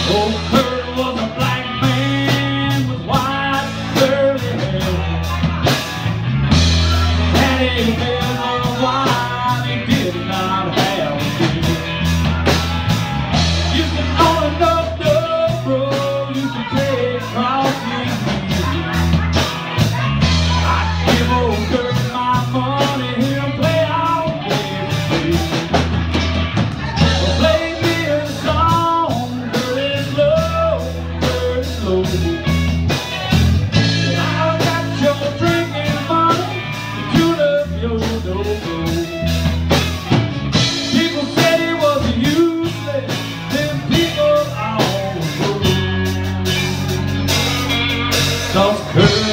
Old Kurt was a black man with white curly hair. Had he been a wife, he did not have a dear. You can own enough dobro, you can play across the easy. I'd give old Kurt my money, he'll play all day free. Play me a song, Kurt is Lowe, Kurt is Lowe. I got your drinking money, the tune of your dobro. People said he was useless, them people all were. 'Cause Kurt